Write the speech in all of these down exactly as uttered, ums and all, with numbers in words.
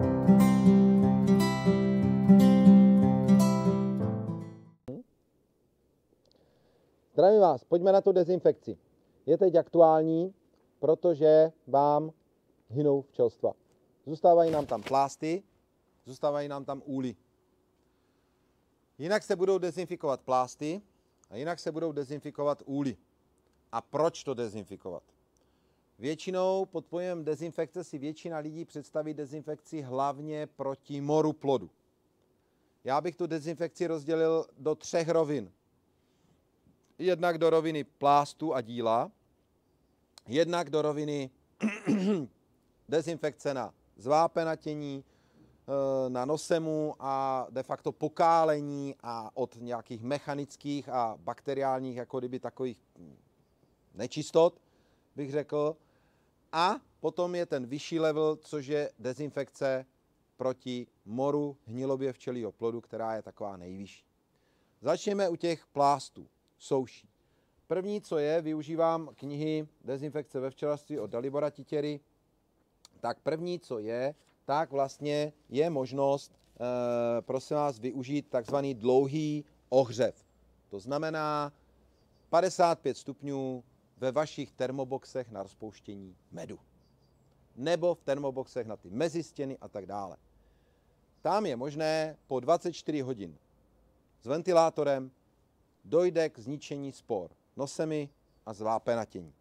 Zdravím vás, pojďme na tu dezinfekci. Je teď aktuální, protože vám hynou včelstva. Zůstávají nám tam plásty, zůstávají nám tam úly. Jinak se budou dezinfikovat plásty a jinak se budou dezinfikovat úly. A proč to dezinfikovat? Většinou pod pojmem dezinfekce si většina lidí představí dezinfekci hlavně proti moru plodu. Já bych tu dezinfekci rozdělil do třech rovin. Jednak do roviny plástu a díla, jednak do roviny dezinfekce na zvápenatění, na nosemu a de facto pokálení a od nějakých mechanických a bakteriálních jako kdyby takových nečistot, bych řekl. A potom je ten vyšší level, což je dezinfekce proti moru hnilobě včelího plodu, která je taková nejvyšší. Začněme u těch plástů, souší. První, co je, využívám knihy Dezinfekce ve včelařství od Dalibora Titěry, tak první, co je, tak vlastně je možnost, e, prosím vás, využít takzvaný dlouhý ohřev. To znamená padesát pět stupňů ve vašich termoboxech na rozpouštění medu. Nebo v termoboxech na ty mezistěny a tak dále. Tam je možné po dvacet čtyři hodin s ventilátorem dojde k zničení spor nosemi a zvápenatění.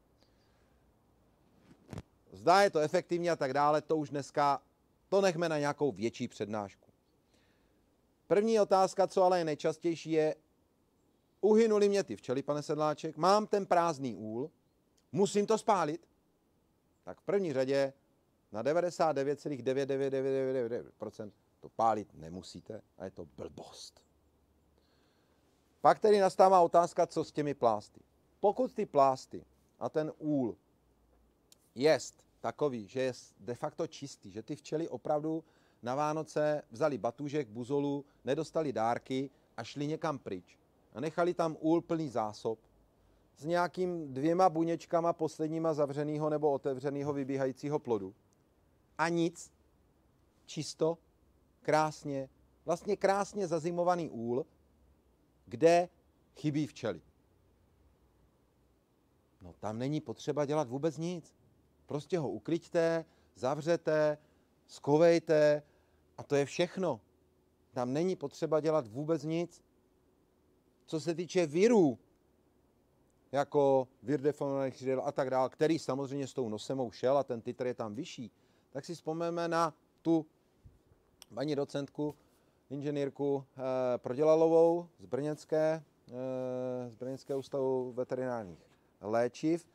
Zdá je to efektivní a tak dále, to už dneska, to nechme na nějakou větší přednášku. První otázka, co ale je nejčastější, je, uhynuli mě ty včely, pane Sedláček, mám ten prázdný úl, musím to spálit? Tak v první řadě na devadesát devět celá devět devět devět devět devět procent to pálit nemusíte a je to blbost. Pak tedy nastává otázka, co s těmi plásty. Pokud ty plásty a ten úl jest takový, že je de facto čistý, že ty včely opravdu na Vánoce vzali batůžek, buzolu, nedostali dárky a šli někam pryč. A nechali tam úl plný zásob s nějakým dvěma buněčkama posledníma zavřenýho nebo otevřenýho vybíhajícího plodu. A nic, čisto, krásně, vlastně krásně zazimovaný úl, kde chybí včely. No tam není potřeba dělat vůbec nic. Prostě ho ukliďte, zavřete, skovejte a to je všechno. Tam není potřeba dělat vůbec nic. Co se týče virů, jako vir deformovaných křídel a tak dále, který samozřejmě s tou nosemou šel a ten titr je tam vyšší, tak si vzpomeneme na tu paní docentku, inženýrku eh, Prodělalovou z Brněnské, eh, z Brněnského ústavu veterinárních léčiv.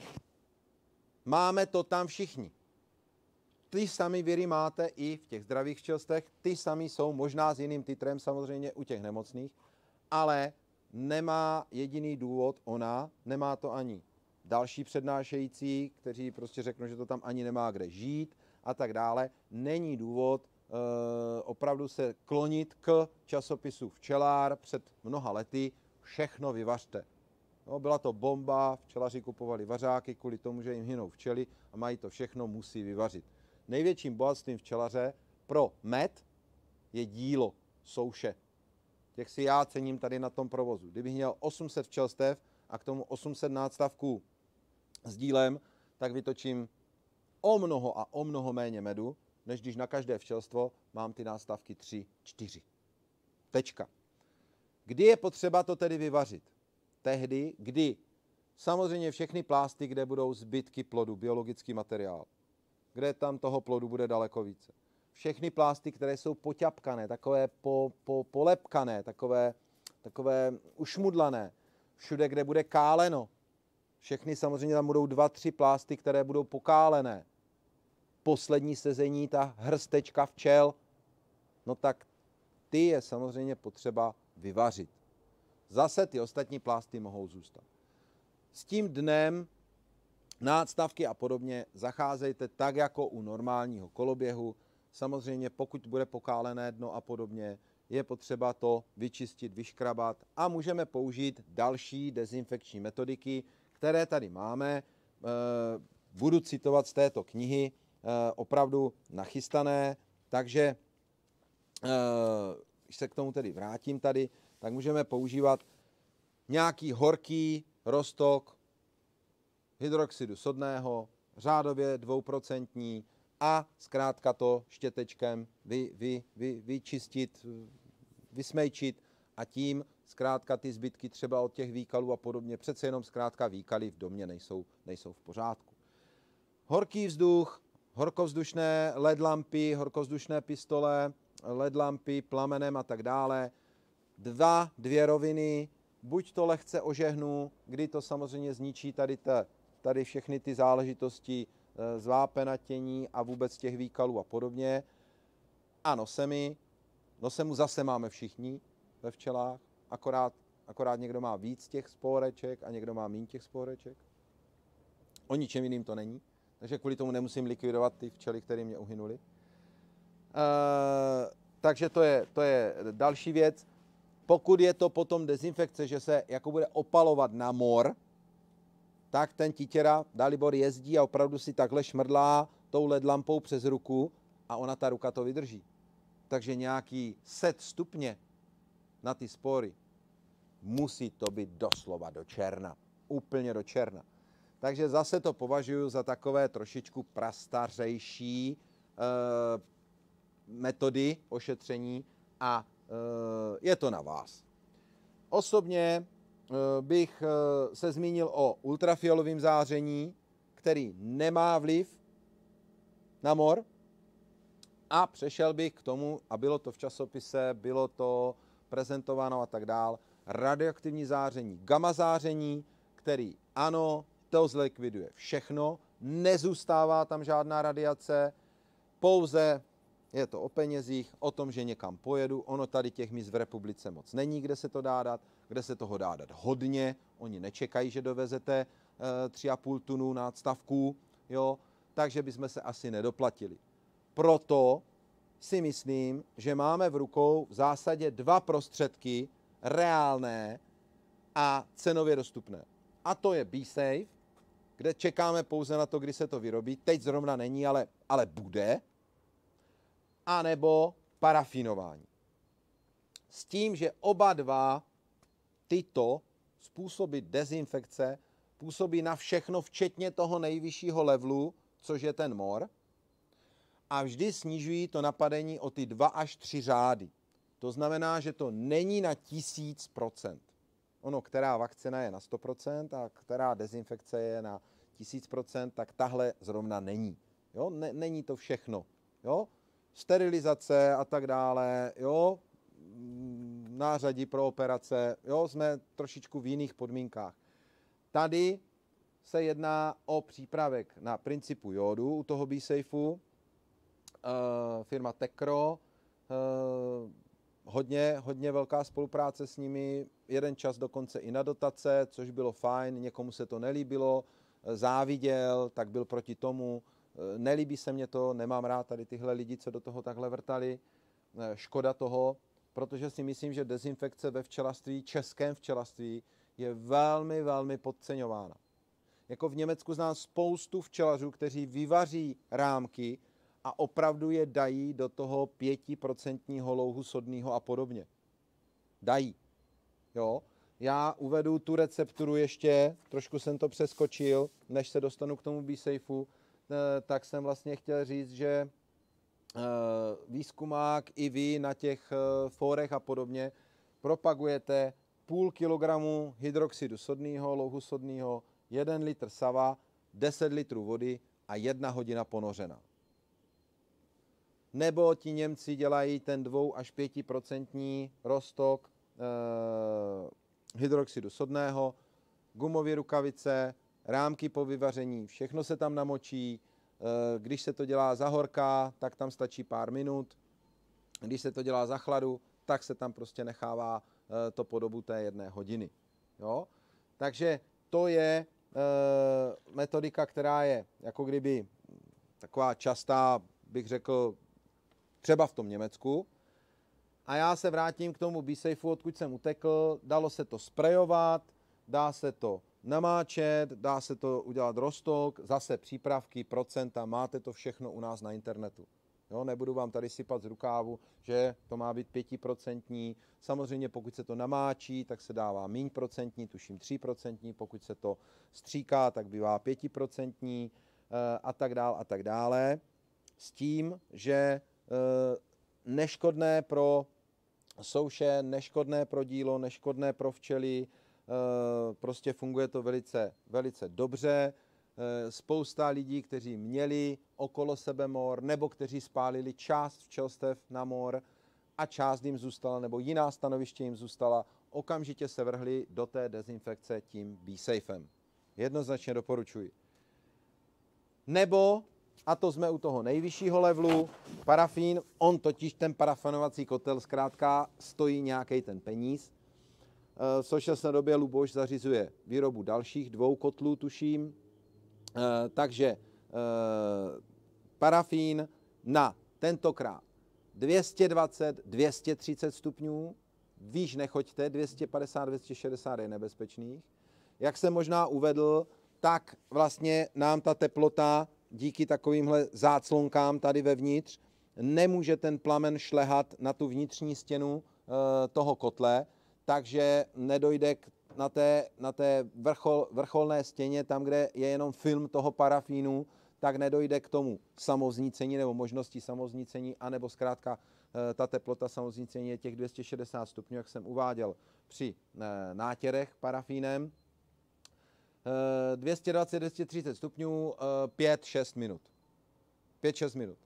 Máme to tam všichni. Ty samý viry máte i v těch zdravých včelstech, ty samý jsou možná s jiným titrem samozřejmě u těch nemocných, ale nemá jediný důvod ona, nemá to ani další přednášející, kteří prostě řeknou, že to tam ani nemá kde žít a tak dále. Není důvod e, opravdu se klonit k časopisu Včelár před mnoha lety, všechno vyvařte. No, byla to bomba, včelaři kupovali vařáky kvůli tomu, že jim hynou včely a mají to všechno, musí vyvařit. Největším bohatstvím včelaře pro med je dílo, souše. Těch si já cením tady na tom provozu. Kdybych měl osm set včelstev a k tomu osm set nástavků s dílem, tak vytočím o mnoho a o mnoho méně medu, než když na každé včelstvo mám ty nástavky tři, čtyři. Tečka. Kdy je potřeba to tedy vyvařit? Tehdy, kdy samozřejmě všechny plásty, kde budou zbytky plodu, biologický materiál, kde tam toho plodu bude daleko více. Všechny plásty, které jsou poťapkané, takové po, po, polepkané, takové, takové ušmudlané, všude, kde bude káleno. Všechny samozřejmě tam budou dva, tři plásty, které budou pokálené. Poslední sezení, ta hrstečka včel, no tak ty je samozřejmě potřeba vyvařit. Zase ty ostatní plásty mohou zůstat. S tím dnem, nástavky a podobně zacházejte tak, jako u normálního koloběhu. Samozřejmě pokud bude pokálené dno a podobně, je potřeba to vyčistit, vyškrabat a můžeme použít další dezinfekční metodiky, které tady máme. Budu citovat z této knihy opravdu nachystané, takže když se k tomu tedy vrátím tady, tak můžeme používat nějaký horký roztok hydroxidu sodného, řádově dvouprocentní, a zkrátka to štětečkem vy, vy, vy, vyčistit, vysmejčit a tím zkrátka ty zbytky třeba od těch výkalů a podobně, přece jenom zkrátka výkaly v domě nejsou, nejsou v pořádku. Horký vzduch, horkovzdušné el é dé lampy, horkovzdušné pistole, el é dé lampy, plamenem a tak dále. Dva, dvě roviny, buď to lehce ožehnu, kdy to samozřejmě zničí tady, te, tady všechny ty záležitosti z vápenatění a vůbec těch výkalů a podobně. A nosemi, nosemu zase máme všichni ve včelách, akorát, akorát někdo má víc těch spóreček a někdo má méně těch spóreček. O ničem jiným to není, takže kvůli tomu nemusím likvidovat ty včely, které mě uhynuly. E, takže to je, to je další věc. Pokud je to potom dezinfekce, že se jako bude opalovat na mor, tak ten titěra, dalibor, jezdí a opravdu si takhle šmrdlá tou el é dé lampou přes ruku a ona, ta ruka, to vydrží. Takže nějaký set stupně na ty spory musí to být doslova do černa. Úplně do černa. Takže zase to považuji za takové trošičku prastařejší e, metody ošetření a e, je to na vás. Osobně bych se zmínil o ultrafialovém záření, který nemá vliv na mor, a přešel bych k tomu, a bylo to v časopise, bylo to prezentováno a tak dál, radioaktivní záření, gamma záření, který ano, to zlikviduje všechno, nezůstává tam žádná radiace, pouze je to o penězích, o tom, že někam pojedu. Ono tady těch míst v republice moc není, kde se to dá dát, kde se toho dá dát hodně. Oni nečekají, že dovezete e, tři a půl tunu nadstavků, jo, takže bychom se asi nedoplatili. Proto si myslím, že máme v rukou v zásadě dva prostředky reálné a cenově dostupné. A to je B-Safe, kde čekáme pouze na to, kdy se to vyrobí. Teď zrovna není, ale, ale bude. A nebo parafinování. S tím, že oba dva tyto způsoby dezinfekce působí na všechno, včetně toho nejvyššího levelu, což je ten mor, a vždy snižují to napadení o ty dva až tři řády. To znamená, že to není na tisíc procent. Ono, která vakcina je na sto procent a která dezinfekce je na tisíc procent, tak tahle zrovna není. Jo? Ne, není to všechno. Jo? Sterilizace a tak dále, jo? Nářadí pro operace, jo? Jsme trošičku v jiných podmínkách. Tady se jedná o přípravek na principu jódu u toho B-Safeu, uh, firma Tecro, uh, hodně, hodně velká spolupráce s nimi, jeden čas dokonce i na dotace, což bylo fajn, někomu se to nelíbilo, záviděl, tak byl proti tomu, nelíbí se mně to, nemám rád tady tyhle lidi, co do toho takhle vrtali, škoda toho, protože si myslím, že dezinfekce ve včelařství, českém včelařství, je velmi, velmi podceňována. Jako v Německu znám spoustu včelařů, kteří vyvaří rámky a opravdu je dají do toho pětiprocentního louhu sodného a podobně. Dají. Jo? Já uvedu tu recepturu ještě, trošku jsem to přeskočil, než se dostanu k tomu B-Safeu, tak jsem vlastně chtěl říct, že výzkumák i vy na těch fórech a podobně propagujete půl kilogramu hydroxidu sodného, louhu sodného, jeden litr sava, deset litrů vody a jedna hodina ponořena. Nebo ti Němci dělají ten dvou až pětiprocentní roztok eh, hydroxidu sodného, gumové rukavice, rámky po vyvaření, všechno se tam namočí. Eh, když se to dělá za horka, tak tam stačí pár minut. Když se to dělá za chladu, tak se tam prostě nechává eh, to po dobu té jedné hodiny. Jo? Takže to je eh, metodika, která je jako kdyby taková častá, bych řekl, třeba v tom Německu. A já se vrátím k tomu B-Safeu, odkud jsem utekl. Dalo se to sprejovat, dá se to namáčet, dá se to udělat roztok, zase přípravky, procenta, máte to všechno u nás na internetu. Jo, nebudu vám tady sypat z rukávu, že to má být pětiprocentní. Samozřejmě pokud se to namáčí, tak se dává míň procentní, tuším tři procentní, pokud se to stříká, tak bývá pětiprocentní a tak dále a tak dále. S tím, že neškodné pro souše, neškodné pro dílo, neškodné pro včely, prostě funguje to velice, velice dobře. Spousta lidí, kteří měli okolo sebe mor, nebo kteří spálili část včelstev na mor a část jim zůstala, nebo jiná stanoviště jim zůstala, okamžitě se vrhli do té dezinfekce tím B-Safem. Jednoznačně doporučuji. Nebo, a to jsme u toho nejvyššího levelu, parafín, on totiž ten parafinovací kotel zkrátka stojí nějaký ten peníz. V současné době Luboš zařizuje výrobu dalších dvou kotlů, tuším. Takže parafín na tentokrát dvě stě dvacet, dvě stě třicet stupňů, výš nechoďte, dvě stě padesát, dvě stě šedesát je nebezpečných. Jak jsem možná uvedl, tak vlastně nám ta teplota díky takovýmhle záclonkám tady vevnitř nemůže ten plamen šlehat na tu vnitřní stěnu toho kotle, takže nedojde k, na té, na té vrchol, vrcholné stěně, tam, kde je jenom film toho parafínu, tak nedojde k tomu samoznícení nebo možnosti samoznícení, anebo zkrátka ta teplota samoznícení je těch dvě stě šedesát stupňů, jak jsem uváděl při nátěrech parafínem. dvě stě dvacet, dvě stě třicet stupňů, pět šest minut. pět šest minut.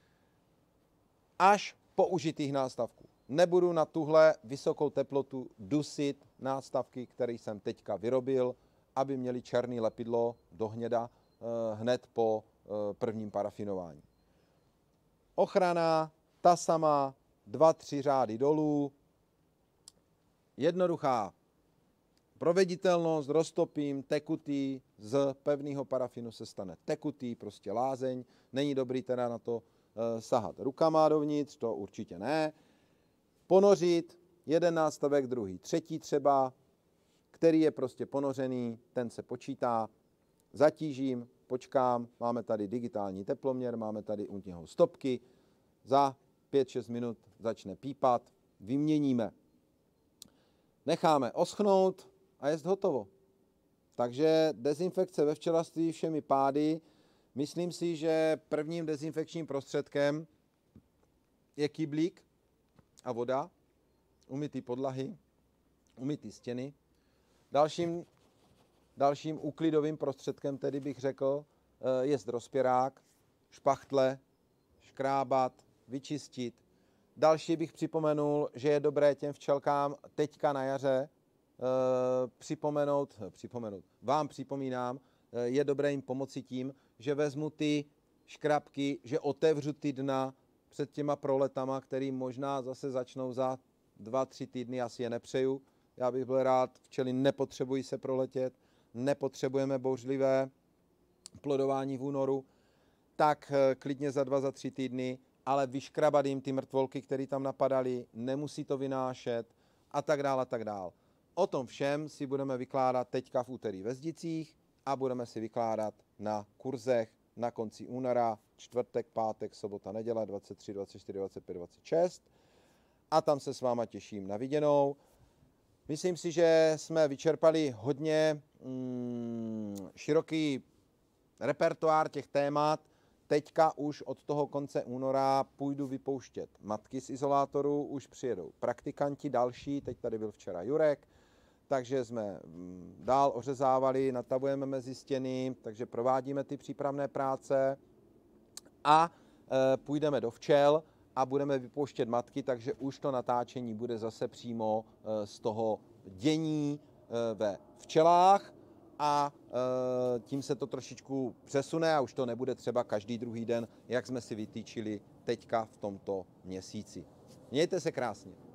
Až po užitých nástavků. Nebudu na tuhle vysokou teplotu dusit nástavky, které jsem teďka vyrobil, aby měli černé lepidlo do hněda hned po prvním parafinování. Ochrana, ta sama, dva, tři řády dolů. Jednoduchá proveditelnost, roztopím, tekutý, z pevného parafinu se stane tekutý, prostě lázeň. Není dobrý teda na to sahat rukama dovnitř, to určitě ne. Ponořit, jeden nástavek, druhý, třetí třeba, který je prostě ponořený, ten se počítá, zatížím, počkám, máme tady digitální teploměr, máme tady u něho stopky, za pět šest minut začne pípat, vyměníme. Necháme oschnout a je hotovo. Takže dezinfekce ve včelařství všemi pády. Myslím si, že prvním dezinfekčním prostředkem je kyblík a voda, umytý podlahy, umytý stěny. Dalším, dalším úklidovým prostředkem, tedy bych řekl, je rozpěrák, špachtle, škrábat, vyčistit. Další bych připomenul, že je dobré těm včelkám teďka na jaře e, připomenout, připomenout, vám připomínám, e, je dobré jim pomoci tím, že vezmu ty škrabky, že otevřu ty dna před těma proletama, který možná zase začnou za dva, tři týdny, asi je nepřeju. Já bych byl rád, včely nepotřebují se proletět, nepotřebujeme bouřlivé plodování v únoru, tak klidně za dva, za tři týdny, ale vyškrabat jim ty mrtvolky, které tam napadaly, nemusí to vynášet a tak dále a tak dále. O tom všem si budeme vykládat teďka v úterý ve Zdicích a budeme si vykládat na kurzech na konci února, čtvrtek, pátek, sobota, neděle, dvacet tři, dvacet čtyři, dvacet pět, dvacet šest. A tam se s váma těším na viděnou. Myslím si, že jsme vyčerpali hodně mm, široký repertoár těch témat. Teďka už od toho konce února půjdu vypouštět matky z izolátoru, už přijedou praktikanti další, teď tady byl včera Jurek, takže jsme dál ořezávali, natavujeme mezi stěny, takže provádíme ty přípravné práce a e, půjdeme do včel a budeme vypouštět matky, takže už to natáčení bude zase přímo e, z toho dění e, ve včelách a e, tím se to trošičku přesune a už to nebude třeba každý druhý den, jak jsme si vytýčili teďka v tomto měsíci. Mějte se krásně.